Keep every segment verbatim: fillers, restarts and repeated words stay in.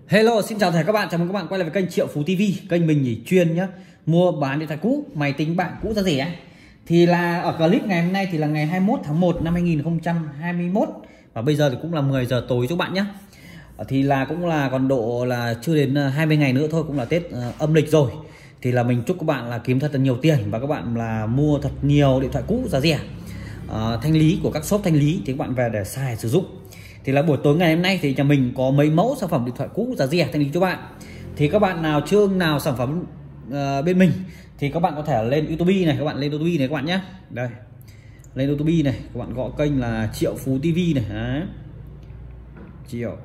Hello, xin chào tất cả các bạn, chào mừng các bạn quay lại với kênh Triệu Phú ti vi, kênh mình chỉ chuyên nhá mua bán điện thoại cũ, máy tính bảng cũ giá rẻ. Thì là ở clip ngày hôm nay thì là ngày hai mươi mốt tháng một năm hai nghìn không trăm hai mươi mốt và bây giờ thì cũng là mười giờ tối cho bạn nhé. Thì là cũng là còn độ là chưa đến hai mươi ngày nữa thôi, cũng là Tết uh, âm lịch rồi. Thì là mình chúc các bạn là kiếm thật là nhiều tiền và các bạn là mua thật nhiều điện thoại cũ giá rẻ. Uh, thanh lý của các shop thanh lý thì các bạn về để xài sử dụng. Thì là buổi tối ngày hôm nay thì nhà mình có mấy mẫu sản phẩm điện thoại cũ giá rẻ thanh lý cho bạn. Thì các bạn nào chưa nào sản phẩm uh, bên mình thì các bạn có thể lên YouTube này, các bạn lên YouTube này các bạn nhé. Đây. Lên YouTube này, các bạn gõ kênh là Triệu Phú ti vi này. Đấy. Triệu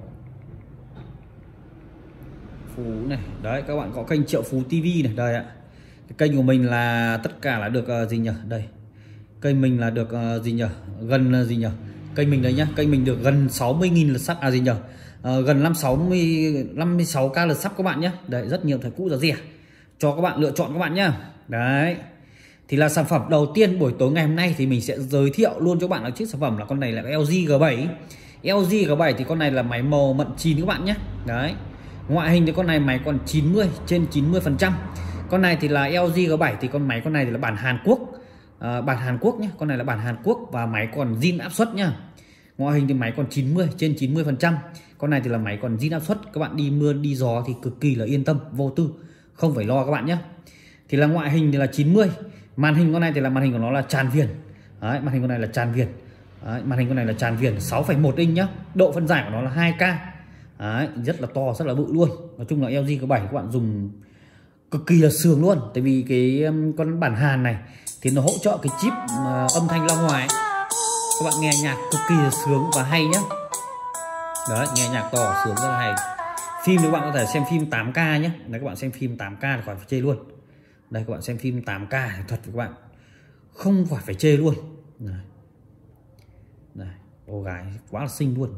Phú này. Đấy, các bạn gõ kênh Triệu Phú ti vi này, đây ạ. Cái kênh của mình là tất cả là được uh, gì nhỉ? Đây. Kênh mình là được uh, gì nhỉ? Gần uh, gì nhỉ? Kênh mình đấy nhá, kênh mình được gần sáu mươi nghìn lượt sub à gì nhỉ? À, gần năm sáu mươi năm mươi sáu k lượt sub các bạn nhé. Đấy, rất nhiều thời cũ giá rẻ cho các bạn lựa chọn các bạn nhá. Đấy. Thì là sản phẩm đầu tiên buổi tối ngày hôm nay thì mình sẽ giới thiệu luôn cho các bạn là chiếc sản phẩm là con này là L G G bảy. L G G bảy thì con này là máy màu mận chín các bạn nhé. Đấy. Ngoại hình thì con này máy còn chín mươi trên chín mươi phần trăm. Con này thì là L G G bảy thì con máy con này thì là bản Hàn Quốc. À, bản Hàn Quốc nhé, con này là bản Hàn Quốc và máy còn zin áp suất nhá. Ngoại hình thì máy còn chín mươi trên chín mươi phần trăm. Con này thì là máy còn zin áp suất, các bạn đi mưa đi gió thì cực kỳ là yên tâm, vô tư, không phải lo các bạn nhé. Thì là ngoại hình thì là chín mươi. Màn hình con này thì là màn hình của nó là tràn viền. Đấy, màn hình con này là tràn viền. Đấy, màn hình con này là tràn viền sáu phẩy một inch nhá. Độ phân giải của nó là hai K. Đấy, rất là to, rất là bự luôn. Nói chung là L G G bảy các bạn dùng cực kỳ là sướng luôn, tại vì cái con bản Hàn này thì nó hỗ trợ cái chip uh, âm thanh loa ngoài ấy. Các bạn nghe nhạc cực kỳ là sướng và hay nhá. Đấy, nghe nhạc to sướng rất là hay. Phim thì các bạn có thể xem phim tám K nhé. Đấy, các bạn xem phim tám K thì khỏi phải chê luôn. Đây, các bạn xem phim tám K thì thật với các bạn không phải phải chê luôn. Này. Này, cô gái quá là xinh luôn.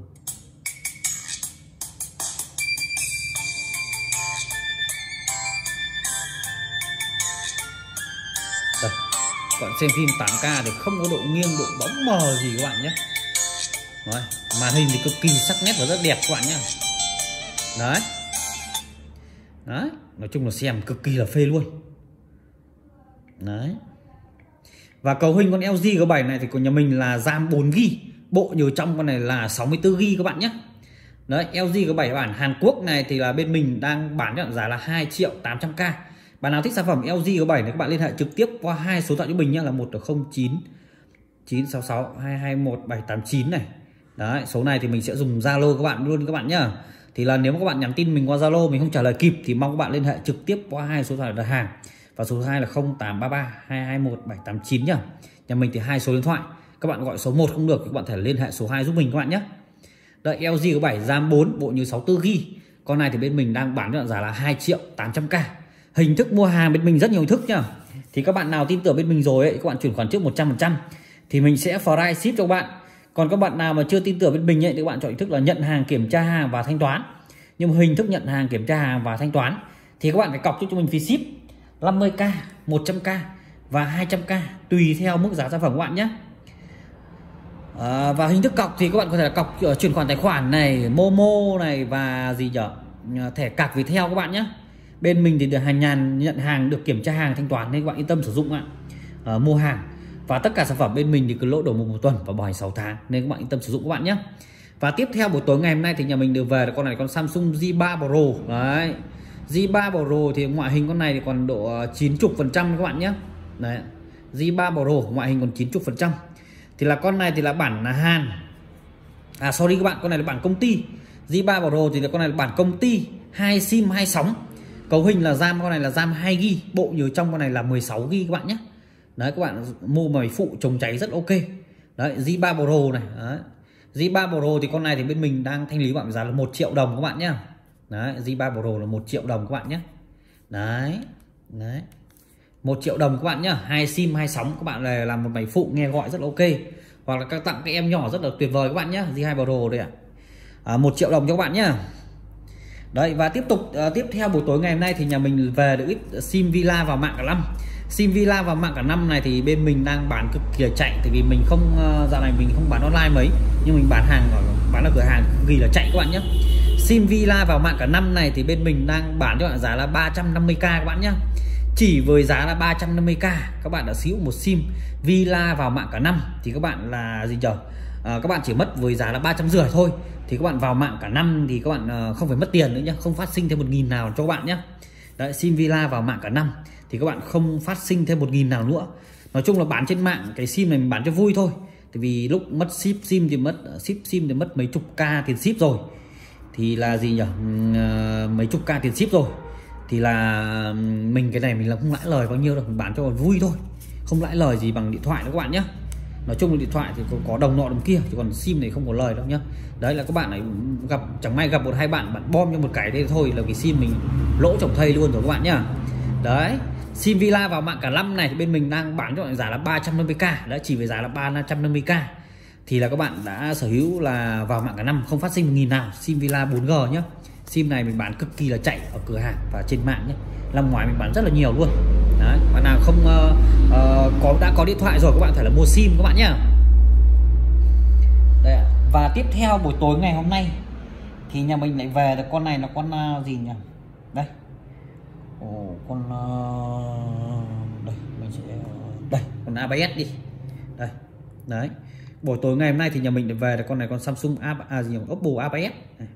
Đây, các bạn xem phim tám K thì không có độ nghiêng, độ bóng mờ gì các bạn nhé. Đấy, màn hình thì cực kỳ sắc nét và rất đẹp các bạn nhé. Đấy. Đấy, nói chung là xem cực kỳ là phê luôn. Đấy. Và cấu hình con L G G bảy này thì của nhà mình là RAM bốn gi ga bai, bộ nhớ trong con này là sáu mươi tư gi ga bai các bạn nhé. Đấy, L G G bảy bản Hàn Quốc này thì là bên mình đang bán cho giá là hai triệu tám trăm k. Bạn nào thích sản phẩm L G G bảy này các bạn liên hệ trực tiếp qua hai số điện thoại cho mình nhé, là một là không chín chín sáu sáu hai hai một bảy tám chín này. Đấy, số này thì mình sẽ dùng Zalo các bạn luôn các bạn nhá. Thì là nếu mà các bạn nhắn tin mình qua Zalo mình không trả lời kịp thì mong các bạn liên hệ trực tiếp qua hai số điện thoại đặt hàng. Và số thứ hai là không tám ba ba hai hai một bảy tám chín nhá. Nhà mình thì hai số điện thoại. Các bạn gọi số một không được thì các bạn thể liên hệ số hai giúp mình các bạn nhé. Đấy, L G G bảy RAM bốn, bộ nhớ sáu mươi tư gi ga bai. Con này thì bên mình đang bán cho giá là hai triệu tám trăm k. Hình thức mua hàng bên mình rất nhiều hình thức nhá. Thì các bạn nào tin tưởng bên mình rồi ấy, các bạn chuyển khoản trước một trăm phần trăm thì mình sẽ free ship cho các bạn. Còn các bạn nào mà chưa tin tưởng bên mình ấy, thì các bạn chọn hình thức là nhận hàng, kiểm tra hàng và thanh toán. Nhưng mà hình thức nhận hàng, kiểm tra hàng và thanh toán thì các bạn phải cọc cho mình phí ship năm mươi k, một trăm k và hai trăm k tùy theo mức giá sản phẩm các bạn nhé. À, và hình thức cọc thì các bạn có thể là cọc uh, chuyển khoản tài khoản này, Momo này và gì nhở, thẻ cạc Viettel các bạn nhé. Bên mình thì được hàng nhàn nhận hàng, được kiểm tra hàng, thanh toán nên các bạn yên tâm sử dụng ạ. À, mua hàng và tất cả sản phẩm bên mình thì cứ lỗ đổ một, một tuần và bảo hành sáu tháng nên các bạn yên tâm sử dụng các bạn nhé. Và tiếp theo buổi tối ngày hôm nay thì nhà mình được về là con này, con Samsung J ba Pro. Đấy, J ba Pro thì ngoại hình con này thì còn độ chín mươi phần trăm các bạn nhé. Đấy, J ba Pro ngoại hình còn chín mươi phần trăm. Thì là con này thì là bản là Hàn. À sorry các bạn, con này là bản công ty. J ba Pro thì là con này là bản công ty, hai sim hai sóng. Cấu hình là RAM con này là RAM hai gi ga bai, bộ nhớ trong con này là mười sáu gi ga bai các bạn nhé. Đấy, các bạn mua máy phụ chống cháy rất ok. Đấy, J ba Pro này. Đấy. J ba Pro thì con này thì bên mình đang thanh lý bạn giá là một triệu đồng các bạn nhé. Đấy, J ba Pro là một triệu đồng các bạn nhé. Đấy. Đấy. một triệu đồng các bạn nhé. Hai sim hai sóng, các bạn này làm một máy phụ nghe gọi rất là ok. Hoặc là các tặng các em nhỏ rất là tuyệt vời các bạn nhé. J hai Pro đây ạ. À, một triệu đồng cho các bạn nhé. Đấy, và tiếp tục uh, tiếp theo buổi tối ngày hôm nay thì nhà mình về được ít sim Villa vào mạng cả năm. Sim Villa vào mạng cả năm này thì bên mình đang bán cực kỳ chạy, tại vì mình không uh, dạo này mình không bán online mấy, nhưng mình bán hàng ở bán ở cửa hàng cực kỳ là chạy các bạn nhé. sim Villa vào mạng cả năm này thì bên mình đang bán cho bạn giá là ba trăm năm mươi k các bạn nhé. Chỉ với giá là ba trăm năm mươi k các bạn đã sở hữu một sim Villa vào mạng cả năm thì các bạn là gì nhỉ? À, các bạn chỉ mất với giá là ba trăm rưỡi thôi thì các bạn vào mạng cả năm thì các bạn uh, không phải mất tiền nữa nhé, không phát sinh thêm một nghìn nào cho các bạn nhé. Đấy, sim Villa vào mạng cả năm thì các bạn không phát sinh thêm một nghìn nào nữa. Nói chung là bán trên mạng cái sim này mình bán cho vui thôi. Tại vì lúc mất ship sim thì mất ship sim thì mất mấy chục k tiền ship rồi. Thì là gì nhỉ? Uh, mấy chục k tiền ship rồi. Thì là mình cái này mình là không lãi lời bao nhiêu đâu, mình bán cho vui thôi. Không lãi lời gì bằng điện thoại đâu các bạn nhé. Nói chung là điện thoại thì có, có đồng nọ đồng kia, thì còn sim này không có lời đâu nhá. Đấy là các bạn này gặp chẳng may gặp một hai bạn bạn bom cho một cái đây thôi là cái sim mình lỗ chồng thây luôn rồi các bạn nhá. Đấy, sim Villa vào mạng cả năm này thì bên mình đang bán cho giá là ba trăm năm mươi k, đã chỉ với giá là ba trăm năm mươi k thì là các bạn đã sở hữu là vào mạng cả năm không phát sinh một nghìn nào, sim Villa bốn G nhá. Sim này mình bán cực kỳ là chạy ở cửa hàng và trên mạng nhé, năm ngoài mình bán rất là nhiều luôn. Đấy, bạn nào không uh, uh, có đã có điện thoại rồi các bạn phải là mua sim các bạn nhá. Đấy, và tiếp theo buổi tối ngày hôm nay thì nhà mình lại về được con này là con uh, gì nhỉ? Đây, ồ, con uh, đây mình sẽ đây con a ba ét đi đây. Đấy, buổi tối ngày hôm nay thì nhà mình lại về được con này, con Samsung A, à, gì nhỉ? Oppo a ba ét này.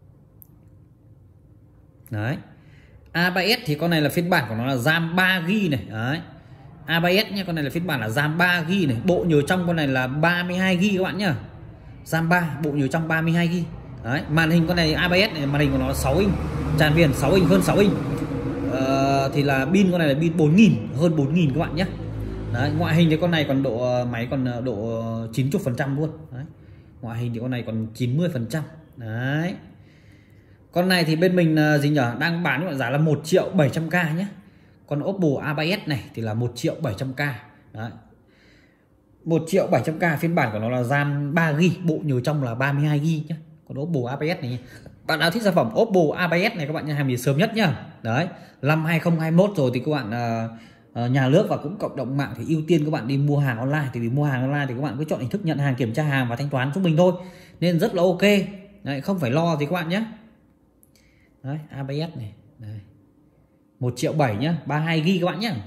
Đấy, a ba ét thì con này là phiên bản của nó là RAM ba gi bi này. Đấy, a ba ét nhé, con này là phiên bản là RAM ba gi bi này, bộ nhớ trong con này là ba mươi hai gi bi các bạn nhá. RAM ba, bộ nhớ trong ba mươi hai gi bi. Đấy, màn hình con này a ba ét này, màn hình của nó là sáu inch, tràn viền sáu inch, hơn sáu inch. Ờ, thì là pin con này là pin bốn nghìn, hơn bốn nghìn các bạn nhé. Đấy, ngoại hình thì con này còn độ máy còn độ chín mươi phần trăm luôn. Đấy, ngoại hình thì con này còn chín mươi phần trăm. Đấy, con này thì bên mình gì nhỉ, đang bán với giá là một triệu bảy trăm k nhé. Còn Oppo a ba ét này thì là một triệu bảy trăm k. Đấy, một triệu bảy trăm k, phiên bản của nó là RAM ba gi bi, bộ nhớ trong là ba mươi hai gi bi nhé. Còn Oppo a ba ét này, bạn nào thích sản phẩm Oppo a ba ét này các bạn nha, hàng gì sớm nhất nhá. Đấy, năm hai không hai mốt rồi thì các bạn uh, uh, nhà nước và cũng cộng đồng mạng thì ưu tiên các bạn đi mua hàng online. Thì vì mua hàng online thì các bạn cứ chọn hình thức nhận hàng, kiểm tra hàng và thanh toán giúp mình thôi, nên rất là ok. Đấy, không phải lo gì các bạn nhé. Đấy, a ba ét này, đây, một triệu bảy nhá, ba mươi hai gi bi các bạn nhé.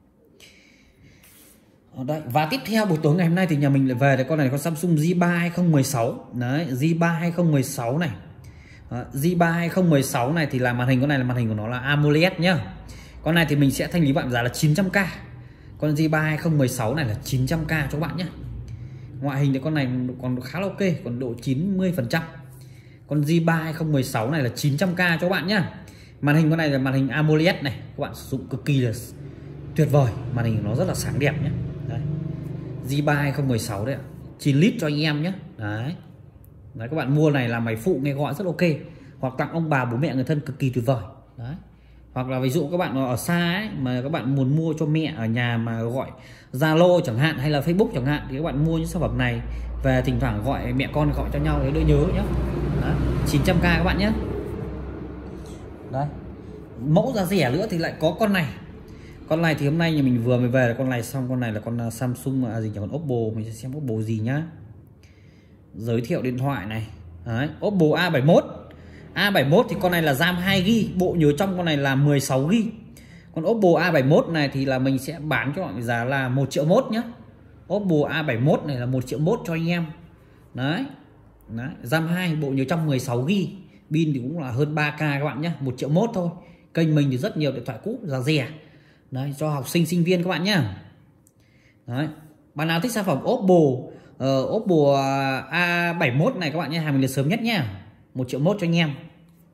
Đấy, và tiếp theo buổi tối ngày hôm nay thì nhà mình lại về được con này, con Samsung J ba hai không một sáu. Đấy, J ba hai không một sáu này. Đó, J ba hai không một sáu này thì là màn hình con này là màn hình của nó là AMOLED nhá. Con này thì mình sẽ thanh lý bạn giá là chín trăm k. Con J ba hai không một sáu này là chín trăm k cho các bạn nhé. Ngoại hình thì con này còn khá là ok, còn độ chín mươi phần trăm. Con J ba hai không một sáu này là chín trăm k cho các bạn nhá. Màn hình con này là màn hình AMOLED này, các bạn sử dụng cực kỳ là tuyệt vời, màn hình nó rất là sáng đẹp nhé. Đấy, J ba hai không một sáu đấy ạ, chín lít cho anh em nhé. Đấy. Đấy, các bạn mua này là máy phụ nghe gọi rất ok, hoặc tặng ông bà bố mẹ người thân cực kỳ tuyệt vời. Đấy, hoặc là ví dụ các bạn ở xa ấy, mà các bạn muốn mua cho mẹ ở nhà mà gọi Zalo chẳng hạn hay là Facebook chẳng hạn, thì các bạn mua những sản phẩm này về thỉnh thoảng gọi mẹ con gọi cho nhau để đỡ nhớ nhé. Đấy, chín trăm k các bạn nhé. Đấy, mẫu giá rẻ nữa thì lại có con này. Con này thì hôm nay nhà mình vừa mới về là con này xong. Con này là con Samsung à, gì nhỉ, con Oppo. Mình sẽ xem Oppo gì nhá, giới thiệu điện thoại này. Đấy, Oppo A bảy mốt. A bảy mốt thì con này là RAM hai gi bi, bộ nhớ trong con này là mười sáu gi bi. Còn Oppo A bảy mốt này thì là mình sẽ bán cho mọi giá là một triệu mốt nhá. Oppo A bảy mốt này là một triệu mốt cho anh em. Đấy. Đấy, RAM hai, bộ nhớ trong mười sáu gi bi, pin thì cũng là hơn ba k các bạn nhé, một triệu mốt thôi. Kênh mình thì rất nhiều điện thoại cũ giá rẻ. Đấy, cho học sinh sinh viên các bạn nhá. Đấy, bạn nào thích sản phẩm Oppo uh, Oppo A bảy mốt này các bạn nhé, hàng mình được sớm nhất nhá, một triệu mốt cho anh em.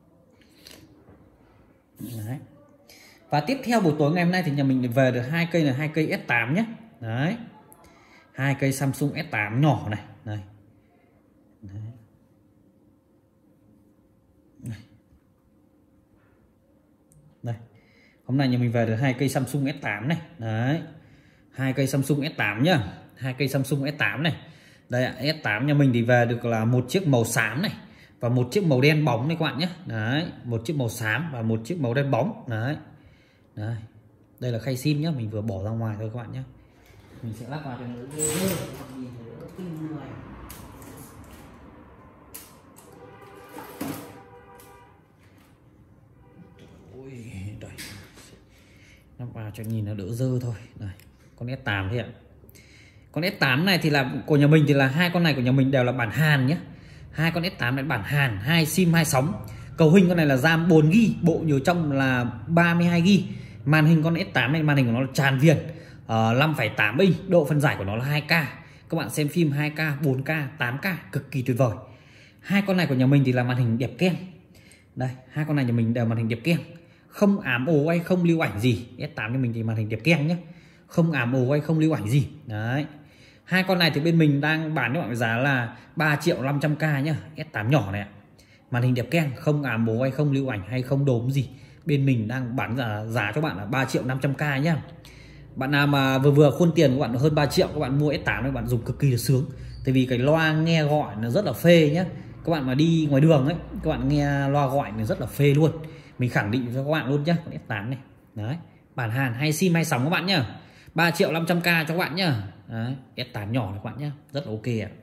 Đấy. Và tiếp theo buổi tối ngày hôm nay thì nhà mình về được hai cây là hai cây S tám nhé. Đấy, hai cây Samsung S tám nhỏ này. Đây. Đấy. Đây. Đây, hôm nay nhà mình về được hai cây Samsung S tám này. Đấy, hai cây Samsung S tám nhá, hai cây Samsung S tám này. Đây ạ, S tám nhà mình thì về được là một chiếc màu xám này và một chiếc màu đen bóng này các bạn nhé. Đấy, một chiếc màu xám và một chiếc màu đen bóng. Đấy. Đấy, đây là khay sim nhá, mình vừa bỏ ra ngoài thôi các bạn nhé. Mình sẽ lắp vào cho nó Lắp vào cho nhìn nó đỡ dơ thôi. Đây, con S tám thế ạ. Con S tám này thì là của nhà mình thì là hai con này của nhà mình đều là bản Hàn nhé. Hai con S tám này bản Hàn, hai sim hai sóng. Cầu hình con này là RAM bốn gi ga bai, bộ nhớ trong là ba mươi hai gi ga bai. Màn hình con S tám này màn hình của nó là tràn viền, uh, năm phẩy tám inch, độ phân giải của nó là hai K. Các bạn xem phim hai K, bốn K, tám K cực kỳ tuyệt vời. Hai con này của nhà mình thì là màn hình đẹp keng. Đây, hai con này nhà mình đều màn hình đẹp keng, không ám ố hay không lưu ảnh gì. S tám của mình thì màn hình đẹp keng nhé, không ám ố hay không lưu ảnh gì. Đấy. Hai con này thì bên mình đang bán cho bạn giá là ba triệu năm trăm k nhá. S tám nhỏ này ạ. Màn hình đẹp keng, không ám ố hay không lưu ảnh hay không đốm gì. Bên mình đang bán giá, giá cho bạn là ba triệu năm trăm k nhá. Bạn nào mà vừa vừa khuôn tiền của bạn hơn ba triệu, các bạn mua S tám các bạn dùng cực kỳ là sướng. Tại vì cái loa nghe gọi nó rất là phê nhá. Các bạn mà đi ngoài đường ấy, các bạn nghe loa gọi nó rất là phê luôn. Mình khẳng định cho các bạn luôn nhá, con S tám này. Đấy, bản Hàn hay sim hay sóng các bạn nhá. ba triệu năm trăm k cho các bạn nhá. Đấy, S tám nhỏ này các bạn nhá, rất là ok ạ.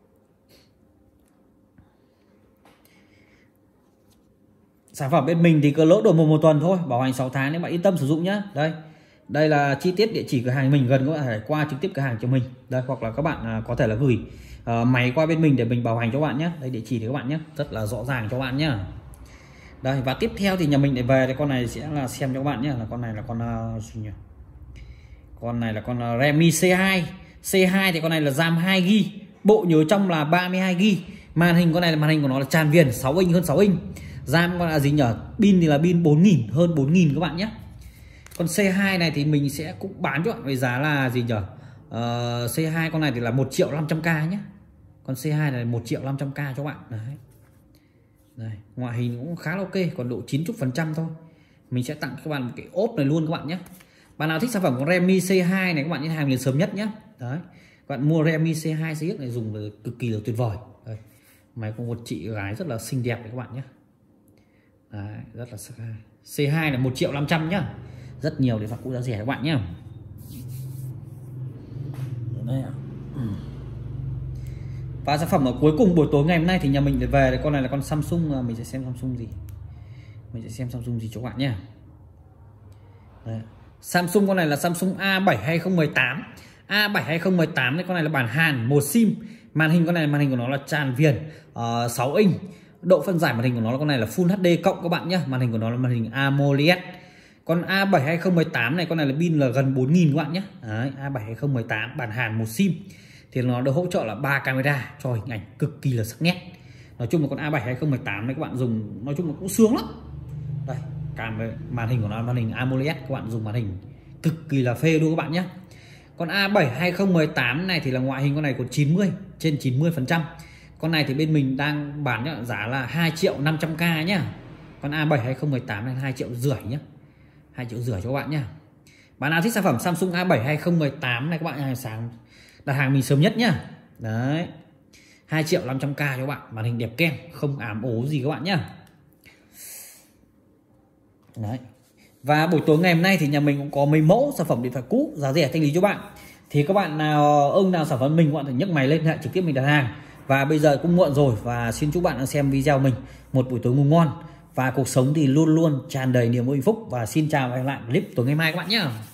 Sản phẩm bên mình thì cứ lỗ đổi một, một tuần thôi, bảo hành sáu tháng, nếu bạn yên tâm sử dụng nhá. Đây, đây là chi tiết địa chỉ cửa hàng mình, gần các bạn phải qua trực tiếp cửa hàng cho mình. Đây, hoặc là các bạn có thể là gửi uh, máy qua bên mình để mình bảo hành cho bạn nhé. Đây địa chỉ thì các bạn nhé, rất là rõ ràng cho bạn nhá. Đây, và tiếp theo thì nhà mình để về thì con này sẽ là xem cho các bạn nhé, là con này là con uh, gì nhỉ? Con này là con uh, Redmi C hai. C hai thì con này là RAM hai gi ga bai, bộ nhớ trong là ba mươi hai gi ga bai. Màn hình con này là màn hình của nó là tràn viền, sáu inch, hơn sáu inch. RAM con là gì nhỉ? Pin thì là pin bốn nghìn, hơn bốn nghìn các bạn nhé. Con C hai này thì mình sẽ cũng bán cho bạn với giá là gì nhỉ? Uh, C hai con này thì là một triệu năm trăm k nhé. Con C hai này là một triệu năm trăm k cho bạn. Đấy. Đây, ngoại hình cũng khá là ok, còn độ chín mươi phần trăm thôi. Mình sẽ tặng các bạn một cái ốp này luôn các bạn nhé. Bạn nào thích sản phẩm của Redmi C hai này các bạn nhé, hàng liền sớm nhất nhé. Đấy. Các bạn mua Redmi C hai series này dùng là cực kỳ là tuyệt vời. Đây. Máy của một chị gái rất là xinh đẹp đấy các bạn nhé. Đấy, rất là sắc. C hai là một triệu năm trăm nhá. Rất nhiều để phạt cũ giá rẻ các bạn nhé. Đây ạ. Và sản phẩm ở cuối cùng buổi tối ngày hôm nay thì nhà mình để về con này là con Samsung. Mình sẽ xem Samsung gì. Mình sẽ xem Samsung gì cho các bạn nhé. Đây. Samsung con này là Samsung A bảy hai không một tám. A bảy hai không một tám này, con này là bản Hàn, một sim. Màn hình con này màn hình của nó là tràn viền, uh, sáu inch. Độ phân giải màn hình của nó là con này là Full hát đê cộng các bạn nhé. Màn hình của nó là màn hình AMOLED. Con A bảy hai không một tám này, con này là pin là gần bốn nghìn các bạn nhé. Đấy, A bảy hai không một tám bản Hàn một sim. Thì nó được hỗ trợ là ba camera cho hình ảnh cực kỳ là sắc nét. Nói chung là con A bảy hai không một tám này các bạn dùng nói chung là cũng sướng lắm. Đây, cam màn hình của nó là màn hình AMOLED, các bạn dùng màn hình cực kỳ là phê luôn các bạn nhé. Con A bảy hai không một tám này thì là ngoại hình con này của chín mươi, trên chín mươi phần trăm. Con này thì bên mình đang bán cho giá là hai triệu năm trăm k nhá. Con A bảy hai không một tám này hai triệu rưỡi nhá. hai triệu rưỡi cho các bạn nhá. Bạn nào thích sản phẩm Samsung A bảy hai không một tám này các bạn hàng sáng đặt hàng mình sớm nhất nhá. Đấy. hai triệu năm trăm k cho các bạn, màn hình đẹp keng, không ám ố gì các bạn nhá. Đấy. Và buổi tối ngày hôm nay thì nhà mình cũng có mấy mẫu sản phẩm điện thoại cũ giá rẻ thanh lý cho bạn. Thì các bạn nào ưng nào sản phẩm mình, các bạn phải nhấc máy lên hệ trực tiếp mình đặt hàng. Và bây giờ cũng muộn rồi, và xin chúc bạn đang xem video mình một buổi tối ngủ ngon, và cuộc sống thì luôn luôn tràn đầy niềm vui hạnh phúc. Và xin chào và hẹn lại clip tối ngày mai các bạn nhé.